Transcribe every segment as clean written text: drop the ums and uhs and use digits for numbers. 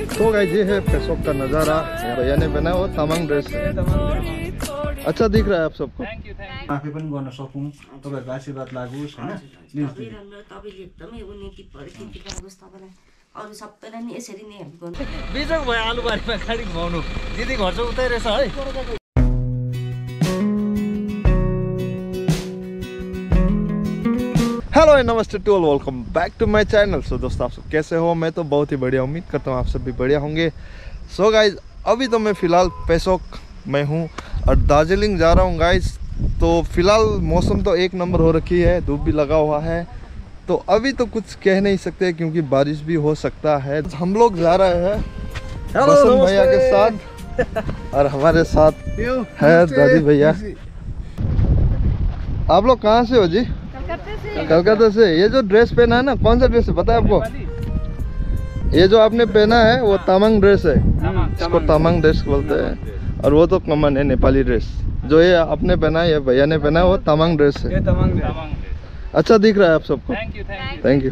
तो गाइस ये है पेसोक का नज़ारा। भैया ने पहना वो तमाङ ड्रेस अच्छा दिख रहा है आप सबको। आफै पनि गर्न सकौँ, तपाईहरुको आशीर्वाद लागोस् हैन। तपाईले एकदमै उन्नति परिस्थिति लागोस् तपाईलाई। अरु सबैलाई नि यसरी नै हेल्प गर्नु। बिजोक भयो आलुबारीमा गाडी घुमाउनु। दिदी घर चाहिँ उतै रहेछ है। हेलो नमस्ते to all, welcome back to my channel. So दोस्तों आप सब कैसे हो? मैं तो बहुत ही बढ़िया, उम्मीद करता हूँ आप सब भी बढ़िया होंगे। सो गाइज अभी तो मैं फ़िलहाल पेसोक में हूँ और दार्जिलिंग जा रहा हूँ गाइज। तो फ़िलहाल मौसम तो एक नंबर हो रखी है, धूप भी लगा हुआ है, तो अभी तो कुछ कह नहीं सकते क्योंकि बारिश भी हो सकता है। हम लोग जा रहे हैं बसंत भैया के साथ और हमारे साथ है दादी भैया। आप लोग कहाँ से हो जी? कलकत्ता से। ये जो ड्रेस पहना है ना, कौन सा ड्रेस है पता है आपको? ये जो आपने पहना है वो तमाङ ड्रेस है, इसको तमाङ ड्रेस बोलते हैं। और वो तो कॉमन है नेपाली ड्रेस। जो ये आपने पहना है, ये भैया ने पहना है, वो तमाङ ड्रेस है। अच्छा दिख रहा है आप सबको। Thank you.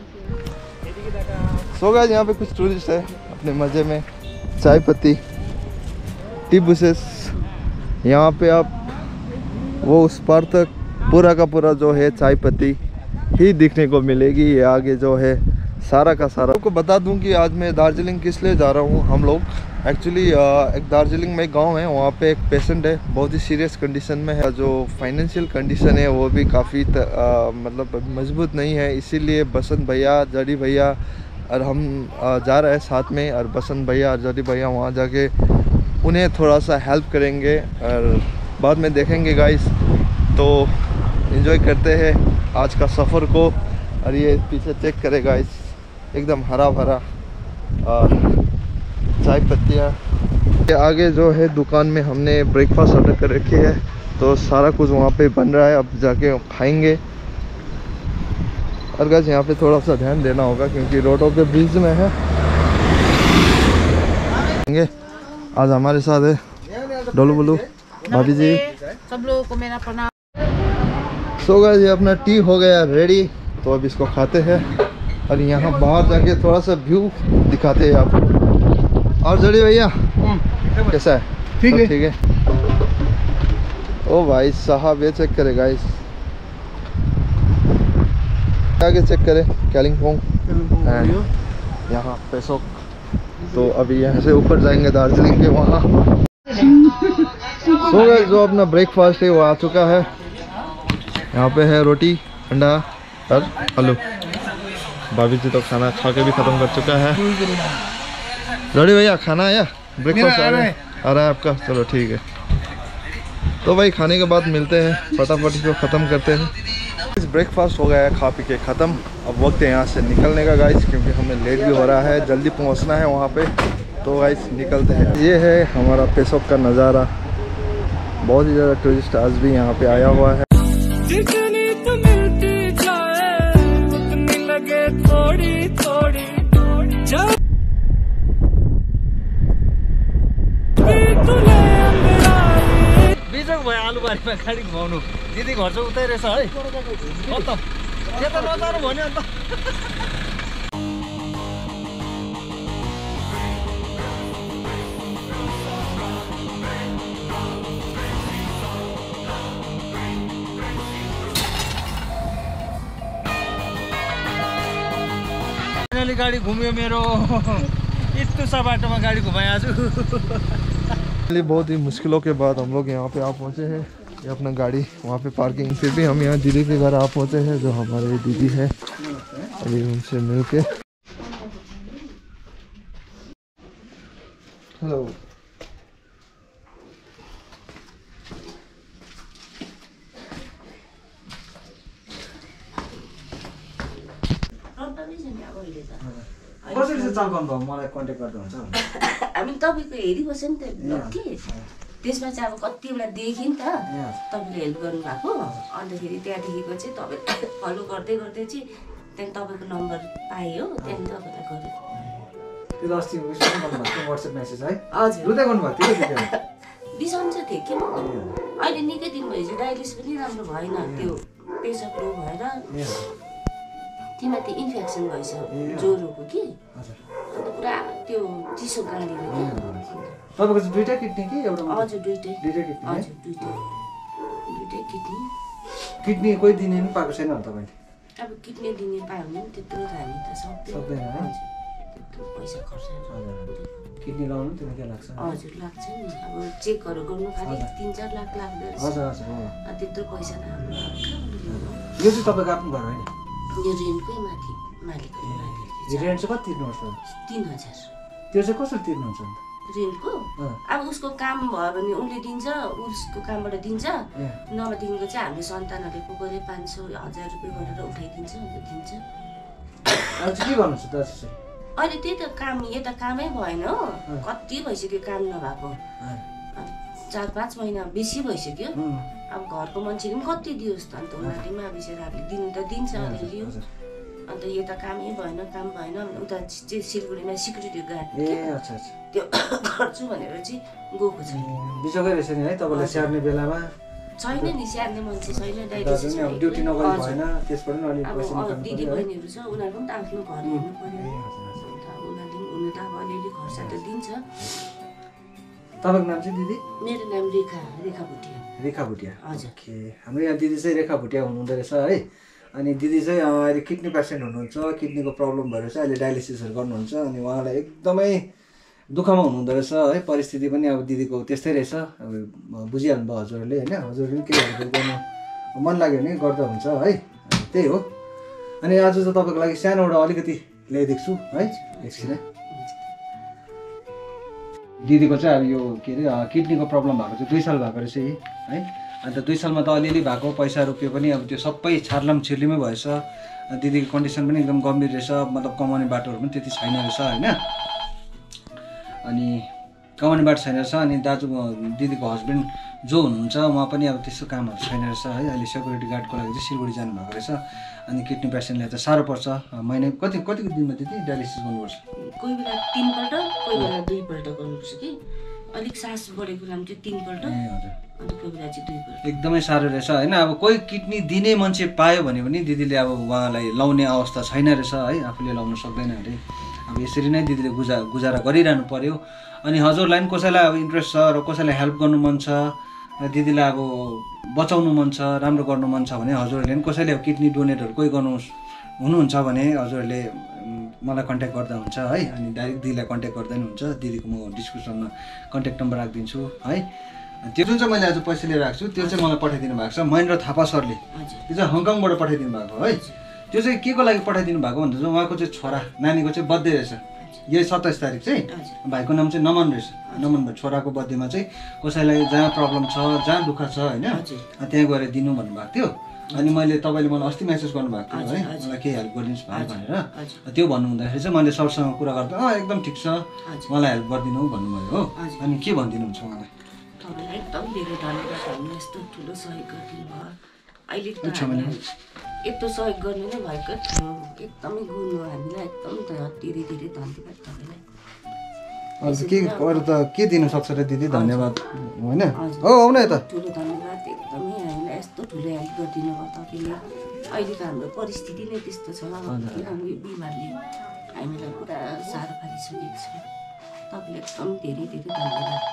सो गाइस यहाँ पे कुछ टूरिस्ट है अपने मज़े में, चाय पत्ती, टी बुसेस। यहाँ पे आप वो उस पार तक पूरा का पूरा जो है चाय पत्ती ही दिखने को मिलेगी। ये आगे जो है सारा का सारा। आपको बता दूं कि आज मैं दार्जिलिंग किस लिए जा रहा हूँ। हम लोग एक्चुअली एक दार्जिलिंग में गांव है, वहाँ पे एक पेशेंट है, बहुत ही सीरियस कंडीशन में है। जो फाइनेंशियल कंडीशन है वो भी काफ़ी मतलब मजबूत नहीं है, इसीलिए बसंत भैया, जड़ी भैया और हम जा रहे हैं साथ में। और बसंत भैया और जड़ी भैया वहाँ जाके उन्हें थोड़ा सा हेल्प करेंगे और बाद में देखेंगे गाइस। तो एंजॉय करते हैं आज का सफ़र को। और ये पीछे चेक करेगा इस एकदम हरा भरा चाय पत्तियाँ। आगे जो है दुकान में हमने ब्रेकफास्ट ऑर्डर कर रखी है, तो सारा कुछ वहाँ पे बन रहा है, अब जाके खाएंगे। और गाइस यहाँ पे थोड़ा सा ध्यान देना होगा क्योंकि रोडों के बीच में है। आज हमारे साथ है डोलू बोलू भाभी जी, सब लोगों को मेरा प्रणाम। सो गाइस ये अपना टी हो गया रेडी, तो अब इसको खाते हैं और यहाँ बाहर जाके थोड़ा सा व्यू दिखाते हैं आपको। और जड़ी भैया कैसा है? ठीक है, ठीक है। ओ भाई साहब ये चेक करे गाइस, आगे चेक करे कालिम्पोंग यहाँ पेसोक। तो अभी यहाँ से ऊपर जाएंगे दार्जिलिंग के वहाँ। सो गाइस जो अपना ब्रेकफास्ट है वो आ चुका है। यहाँ पे है रोटी, अंडा और आलू। भाभी जी तो खाना खा के भी ख़त्म कर चुका है। रेडी भैया खाना आया? ब्रेकफास्ट आ रहा है आपका? चलो ठीक है। तो भाई खाने के बाद मिलते हैं, फटाफट इसको ख़त्म करते हैं। इस ब्रेकफास्ट हो गया है खा पी के ख़त्म। अब वक्त है यहाँ से निकलने का गाइस, क्योंकि हमें लेट भी हो रहा है, जल्दी पहुँचना है वहाँ पे। तो गाइस निकलते हैं। ये है हमारा पेसोक का नज़ारा। बहुत ही ज़्यादा टूरिस्ट आज भी यहाँ पे आया हुआ है। जितनी तो मिलती जाए उतनी लगे थोड़ी थोड़ी। बिजोक भयो आलुबारीमा गाडी घुमाउनु। दिदी घर चाहिँ उतै रहेछ है। खत्तम। त्यता नजानु भन्यो अन्त। गाड़ी घूमियो मेरो इतना सा बाटो में गाड़ी घुमाए आज। बहुत ही मुश्किलों के बाद हम लोग यहाँ पे आ पहुँचे हैं। ये अपना गाड़ी वहाँ पे पार्किंग, फिर भी हम यहाँ दीदी के घर आ पहुँचे हैं, जो हमारे दीदी है। अभी उनसे मिल के हेलो। कसरी चाहिँ चम्काउनु भयो? मलाई कन्ट्याक्ट गर्दा हुन्छ? हामी तपाईँको हेरिबस्यो नि त कि त्यसमा चाहिँ अब कतिवटा देखेँ नि त तपाईँले हेल्प गर्नुभएको। अन्तखेरि त्यहाँदेखिको चाहिँ तपाईँ फलो गर्दै गर्दै चाहिँ त्यहाँदेखि तपाईँको नम्बर पाएँ हो, त्यहाँदेखि तपाईँलाई गरेँ। त्यो त अस्ति उस पनि गर्नुभएको थियो व्हाट्सएप मेसेज है? हजुर रुँदै गर्नुभएको थियो त्यतिखेर? बिसन्चो थिएँ कि म। अहिले निकै दिन भएपछि डायलिस पनि राम्रो भएन, त्यो प्रेसर लो भएर तिमीलाई त्यो इन्फेक्सन भएछ ज्वरोको कि। अन्त पुरा त्यो चिसो गाडीले तपाईँको चाहिँ दुईटा किडनी कि एउटा मात्रै? हजुर दुइटै किडनी हजुर दुइटै किडनी किडनी कोही दिने पनि पाएको छैन होला तपाईँले? अब किडनी दिने पायो भने त्यत्रो त हामी त सक्दैन है? हजुर त्यत्रो पैसा खर्च किडनी लगाउनु त्यति के लाग्छ? हजुर लाग्छ नि अब चेकहरू गर्नु खालि 3-4 लाख लाग्दो रहेछ हजुर हजुर हो। त्यत्रो पैसा त हाम्रो यो चाहिँ तपाईँको आफ्नो घर होइन? यो रेन्टकै माथि मालिकले रेन्ट चाहिँ कति तिर्नुपर्छ? 3000 त्यो चाहिँ कसरी तिर्नुहुन्छ अन्त? रेन्टको अब उसको काम भयो भने उसले दिन्छ उसको कामबाट दिन्छ नभएदेखिको चाहिँ हाम्रो सन्तानहरूले को गरे 500-1000 रुपियाँ गरेर उठाइदिन्छ अन्त दिन्छ अहिले चाहिँ के गर्नुहुन्छ दाजु चाहिँ? अहिले त्यही त काम यता कामै भएन हो कति भइसक्यो काम नभएको 4-5 महिना बेसी भइसक्यो अब घरको मान्छेले पनि कति दियोस् त अन्त उनीहरूले पनि बिचराहरूले दिनु त दिन्छ अलिअलि अन्त यता कामै भएन काम भएन उता सिलगढीमा सिक्युरिटी गार्ड त्यो गर्छु भनेर चाहिँ गएको छ बिचोकै रहेछ नि है तपाईँलाई स्याहार्ने बेलामा? छैन नि स्याहार्ने मान्छे छैन डायलिसिस ड्युटी नगरी भएन त्यसबाट पनि अलिक पैसा अब निकाल्नु दिदी पर्यो है? बहिनीहरू छ उनीहरूको पनि त आफ्नो घर हेर्नु पर्यो अन्त उनीहरूले हुनु त अब अलिअलि खर्च त दिन्छ तपाईँको नाम चाहिँ दिदी? मेरो नाम रेखा भुटिया रेखा भुटिया हजुर ओके हाम्रो यहाँ दिदी चाहिँ रेखा भुटिया हुनुहुँदो रहेछ है अनि दिदी चाहिँ अहिले किडनी पेसेन्ट हुनुहुन्छ किडनीको प्रब्लम भएर चाहिँ अहिले डायलिसिसहरू गर्नुहुन्छ अनि उहाँलाई एकदमै दुःखमा हुनुहुँदो रहेछ है परिस्थिति पनि अब दिदीको त्यस्तै रहेछ अब बुझिहाल्नु भयो हजुरहरूले होइन हजुरहरूले पनि केही हेल्प गर्नु मन लाग्यो भने गर्दा हुन्छ है त्यही हो अनि आज चाहिँ तपाईँको लागि सानो एउटा अलिकति ल्याइदिएको छु है एकछिन है दिदीको चाहिँ अब यो के अरे किडनीको प्रब्लम भएको चाहिँ 2 साल भएको रहेछ है अन्त 2 सालमा त अलिअलि भएको पैसा रुपियाँ पनि अब त्यो सबै छार्लाम छिर्लिमै भएछ दिदीको कन्डिसन पनि एकदम गम्भीर रहेछ मतलब कमाउने बाटोहरू पनि त्यति छैन रहेछ होइन अनि कमाउने बाटो छैन रहेछ अनि दाजु दिदीको हस्बेन्ड जो हुनुहुन्छ उहाँ पनि अब त्यस्तो कामहरू छैन रहेछ है अहिले सेक्युरिटी गार्डको लागि चाहिँ सिलगढी जानुभएको रहेछ अनि किडनी पेसेन्टलाई त साह्रो पर्छ महिना कतिको दिनमा दिदी डायलिसिस गर्नुपर्छ? कोही बेला 3 पल्ट कोही बेला 2 पल्ट गर्नुपर्छ कि अलिक सास बढेको बेलामा चाहिँ 3 पल्ट अन्त कोही बेला चाहिँ 2 पल्ट एकदमै साह्रो रहेछ होइन अब कोही किडनी दिने मान्छे पायो भने पनि दिदीले अब उहाँलाई लाउने अवस्था छैन रहेछ है आफूले लाउन सक्दैन अरे अब यसरी नै दिदीले गुजारा गरिरहनु पर्यो अनि हजुरलाई पनि कसैलाई अब इन्ट्रेस्ट छ र कसैलाई हेल्प गर्नु मन छ दिदीलाई अब बचाउनु मन छ राम्रो गर्नु मन छ भने हजुरहरूले पनि कसैले अब किडनी डोनेटहरू कोही गर्नु हुनुहुन्छ भने हजुरहरूले मलाई कन्ट्याक्ट गर्दा हुन्छ है अनि डाइरेक्ट दिदीलाई कन्ट्याक्ट गर्दा नि हुन्छ दिदीको म डिस्क्रिप्सनमा कन्ट्याक्ट नम्बर राखिदिन्छु है त्यो जुन चाहिँ मैले आज पैसा लिएर आएको छु त्यो चाहिँ मलाई पठाइदिनु भएको छ महेन्द्र थापा सरले त्यो चाहिँ हङकङबाट पठाइदिनु भएको है त्यो चाहिँ के को लागि पठाइदिनु भएको भन्दा चाहिँ उहाँको चाहिँ छोरा नानीको चाहिँ बर्थडे रहेछ यही 27 तारिक चाहिँ भाइको नाम चाहिँ नमन रहेछ नमन भाइ छोराको बर्थडेमा चाहिँ कसैलाई जहाँ प्रब्लम छ जहाँ दुःख छ होइन त्यहाँ गएर दिनु भन्नुभएको थियो अनि मैले तपाईँले मलाई अस्ति मेसेज गर्नुभएको थियो है मलाई केही हेल्प गरिदिनुहोस् भाइ भनेर त्यो भन्नु हुँदाखेरि चाहिँ मैले सरसँग कुरा गर्दा एकदम ठिक छ मलाई हेल्प गरिदिनु भन्नुभयो हो अनि के भनिदिनुहुन्छ उहाँलाई? तपाईँलाई एकदम धेरै धन्यवाद हामीले यस्तो ठुलो सहयोग गरिदिनु भयो अहिले यत्रो सहयोग गर्नु नै भएको थियो एकदमै गुण हो हामीलाई एकदम धेरै धेरै धन्यवाद तपाईँलाई अरू त के दिनु सक्छ र दिदी धन्यवाद होइन हो आउन यता ठुलो धन्यवाद एकदमै हामीलाई यस्तो ठुलो हेल्प गरिदिनु भयो तपाईँले अहिले त हाम्रो परिस्थिति नै त्यस्तो छ किनभने यो बिमारले हामीलाई पुरा साह्रो पारिसकेको छ तपाईँले एकदम धेरै धेरै धन्यवाद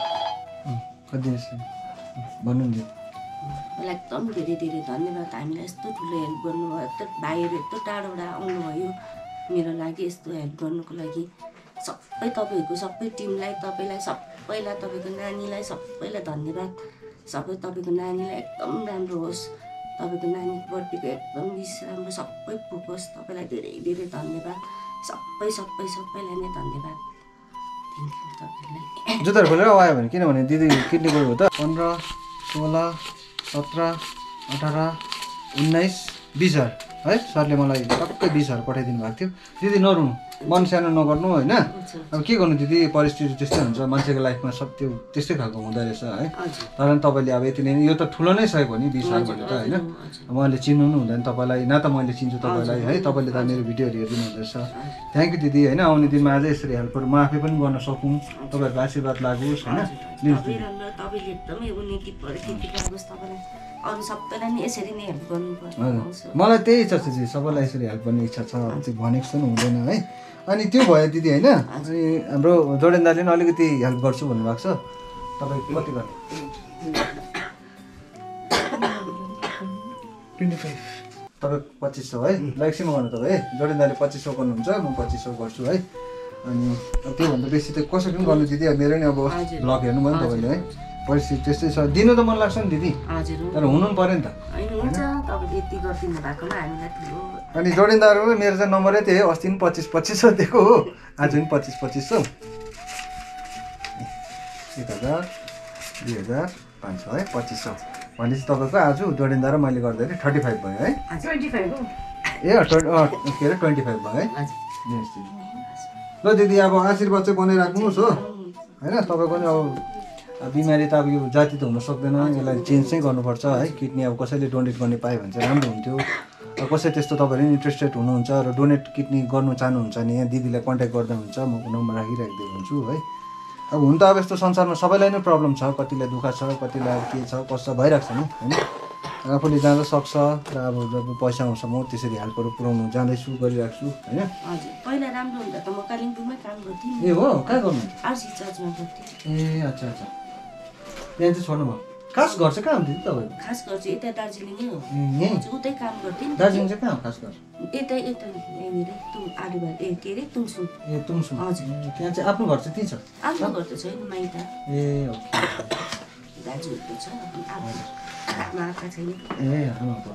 भन्नु नि मलाई एकदम धेरै धेरै धन्यवाद हामीलाई यस्तो ठुलो हेल्प गर्नुभयो यस्तो भाइहरू यस्तो टाढोबाट आउनुभयो मेरो लागि यस्तो हेल्प गर्नुको लागि सबै तपाईँहरूको सबै टिमलाई तपाईँलाई सबैलाई तपाईँको नानीलाई सबैलाई धन्यवाद सबै तपाईँको नानीलाई एकदम राम्रो होस् तपाईँको नानीको बर्थडेको एकदम विश राम्रो सबै पुगोस् तपाईँलाई धेरै धेरै धन्यवाद सबैलाई नै धन्यवाद थ्याङ्क यू तपाईँलाई जुत्ताहरू खोलेर आयो भने किनभने दिदी किडनी गयो हो त 15, 16, 17, 18, 19, 20 है सरले मलाई टक्कै 20 पठाइदिनु भएको थियो दिदी नरुनु मन सानो नगर्नु होइन अब के गर्नु दिदी परिस्थिति त्यस्तै हुन्छ मान्छेको लाइफमा सब त्यो त्यस्तै खालको हुँदो रहेछ है तर पनि तपाईँले अब यति नै यो त ठुलो नै सहयोग हो नि 20 साल भनेर त होइन मैले चिन्नु पनि हुँदैन तपाईँलाई न त मैले चिन्छु तपाईँलाई है तपाईँले त मेरो भिडियोहरू हेरिदिनु हुँदैछ थ्याङ्क यू दिदी होइन आउने दिनमा अझै यसरी हेल्पहरू म आफै पनि गर्न सकौँ तपाईँहरूको आशीर्वाद लागोस् होइन तपाईँ एकदमै उन्नति परिस्थिति लागोस् तपाईँलाई अरू सबैलाई नि यसरी नै हेल्प गर्नुपर्छ हजुर मलाई त्यही इच्छा छ चाहिँ सबैलाई यसरी हेल्प गर्ने इच्छा छ चाहिँ भनेको जस्तो हुँदैन है अनि त्यो भयो दिदी होइन अनि हाम्रो जोडेन दाले पनि अलिकति हेल्प गर्छु भन्नुभएको छ तपाईँ कति गर्ने 25 तपाईँ 2500 है ल एकछिनमा गर्नु तपाईँ है जोडेन दाले 2500 गर्नुहुन्छ म 2500 गर्छु है अनि त्योभन्दा बेसी त कसरी पनि गर्नु दिदी मेरो नि अब ब्लग हेर्नु भयो नि तपाईँले है परिस्थिति त्यस्तै छ दिनु त मन लाग्छ नि दिदी तर हुनु पनि पऱ्यो नि त अनि जोडिन्दारको मेरो चाहिँ नम्बरै त्यही हो अस्ति पनि 2500 दिएको हो आज पनि 2500 1000 2000 500 है 2500 भनेपछि तपाईँको आज जोडिन्दा र मैले गर्दाखेरि 35 भयो है 25 हो ए के अरे 25 भयो है ल दिदी अब आशीर्वाद चाहिँ बनाइराख्नुहोस् हो होइन तपाईँको नि अब बिमारी त अब यो जाति त हुन सक्दैन यसलाई चेन्ज चाहिँ गर्नुपर्छ है किडनी अब कसैले डोनेट गर्ने पायो भने चाहिँ राम्रो हुन्थ्यो कसै त्यस्तो तपाईँहरू इन्ट्रेस्टेड हुनुहुन्छ र डोनेट किडनी गर्नु चाहनुहुन्छ भने यहाँ दिदीलाई कन्ट्याक्ट गर्दा हुन्छ म नम्बर राखिराखिदिएको हुन्छु है अब हुन त अब यस्तो संसारमा सबैलाई नै प्रब्लम छ कतिलाई दुःख छ कतिलाई अब के छ कस्तो भइरहेको छ नि होइन आफूले जाँदा सक्छ र अब जब पैसा आउँछ म त्यसरी हेल्पहरू पुऱ्याउनु जाँदैछु गरिराख्छु होइन हजुर पहिला राम्रो हुँदा त म कालिम्पोङमै काम गर्थेँ ए हो कहाँ गर्नु आरसी चर्चमा गर्थेँ ए अच्छा अच्छा यहाँ चाहिँ छोड्नु भयो खास घर चाहिँ कहाँ हुन्थ्यो तपाईँ खास घर चाहिँ यता दार्जिलिङै हो यहीँ उतै काम गर्थेँ दार्जिलिङ चाहिँ कहाँ हो खास घर यता यहाँनिर आलुबारी के अरे तुङसुङ ए तुङसुङ हजुर त्यहाँ चाहिँ आफ्नो घर चाहिँ त्यहीँ छ आफ्नो घर त छैन माइत ए ओके दाजुहरूको छ आफ्नो आँखा छैन ए आमाको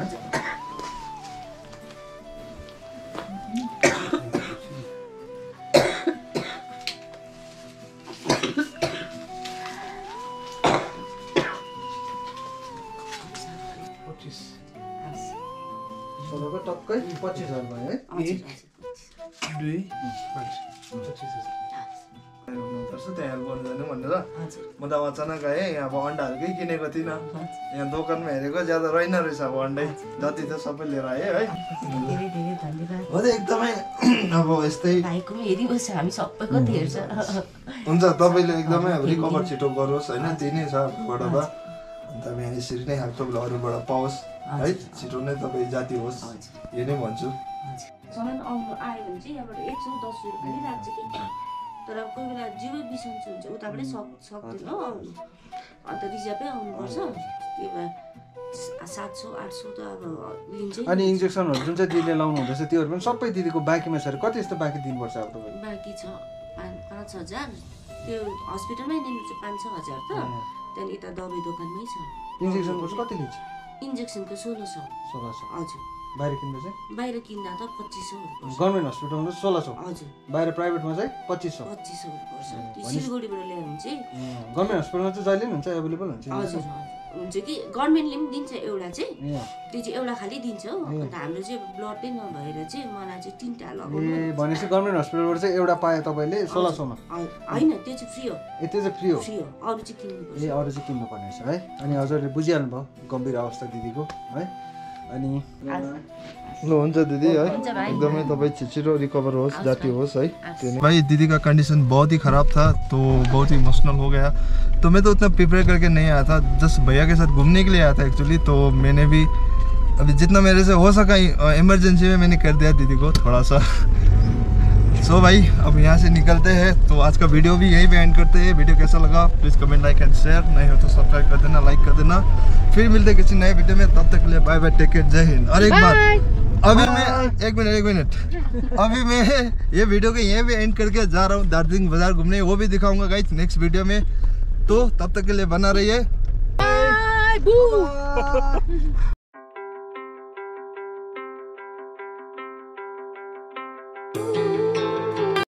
टक्कै 25,000 भयो है त्यहाँ हेल्प गर्नु जानु भनेर म त अचानक आएँ यहाँ अब अन्डाहरूकै किनेको थिइनँ यहाँ दोकानमा हेरेको ज्यादा रहेन रहेछ अब अन्डै जति त सबै लिएर आएँ है धेरै धेरै धन्यवाद हो त एकदमै अब यस्तै भाइको पनि हेरिबस्छ हामी सबैको हेर्छ हुन्छ तपाईँले एकदमै अब रिकभर छिटो गरोस् होइन त्यही नै छ बाट त अन्त अब यहाँ यसरी नै हेल्प तपाईँले अरूबाट पाओस् है छिटो नै तपाईँ जाति होस् यो नै भन्छु सामान आउनु आयो भने चाहिँ यहाँबाट 110 रुपियाँ खालि राख्छ कि तर अब कोही बेला जिउ बिसन्चो हुन्छ उताबाटै सक्दैन आउनु अन्त रिजर्भै आउनुपर्छ त्यही भएर 700 800 त अब लिन्छ अनि इन्जेक्सनहरू जुन चाहिँ दिदीले लाउनु हुँदैछ त्योहरू पनि सबै दिदीको बाँकीमा छ कति जस्तो बाँकी दिनुपर्छ अब तपाईँले बाँकी छ 5,000 त्यो हस्पिटलमै दिनु चाहिँ 5-6 हजार त त्यहाँदेखि यता दबाई दोकानमै छ इन्जेक्सनको कति लिन्छ इन्जेक्सनको 1600 हजुर बाहिर किन्दा चाहिँ बाहिर किन्दा त 2500 गभर्मेन्ट हस्पिटलमा 1600 हजुर बाहिर प्राइभेटमा चाहिँ 2500 पर्छ त्यो सिलगढीबाट ल्यायो भने चाहिँ गभर्मेन्ट हस्पिटलमा चाहिँ जहिले पनि हुन्छ एभाइलेबल हुन्छ हजुर हुन्छ कि गभर्मेन्टले पनि दिन्छ एउटा चाहिँ त्यो चाहिँ एउटा खालि दिन्छ हो अन्त हाम्रो चाहिँ ब्लडै नभएर चाहिँ मलाई चाहिँ 3टा लगाउनु ए भनेपछि गभर्मेन्ट हस्पिटलबाट चाहिँ एउटा पाए तपाईँले 1600 मा हैन त्यो चाहिँ फ्री हो ए त्यो चाहिँ फ्री हो अरू चाहिँ किन्नुपर्छ ए अरू चाहिँ किन्नुपर्ने रहेछ है अनि हजुरले बुझिहाल्नु भयो गम्भीर अवस्था दिदीको है अनि ल हुन्छ दीदी है एकदमै तपाईँ छिटो रिकवर होस् जाती होस् है भाई दीदी का कंडीशन बहुत ही ख़राब था तो बहुत ही इमोशनल हो गया तो मैं तो उतना प्रिपेयर करके नहीं आया था जस्ट भैया के साथ घूमने के लिए आया था एक्चुअली तो मैंने भी अभी जितना मेरे से हो सका इमरजेंसी में मैंने कर दिया दीदी को थोड़ा सा सो भाई अब यहाँ से निकलते हैं तो आज का वीडियो भी यहीं पे एंड करते हैं वीडियो कैसा लगा please comment like and share नहीं हो तो सब्सक्राइब कर देना लाइक कर देना फिर मिलते किसी नए वीडियो में तब तक के लिए बाय बाय टेक केयर जय हिंद और एक बात अभी मैं एक मिनट अभी मैं ये वीडियो को यहीं पे एंड करके जा रहा हूँ दार्जिलिंग बाजार घूमने वो भी दिखाऊंगा गाइस नेक्स्ट वीडियो में तो तब तक के लिए बना रहिए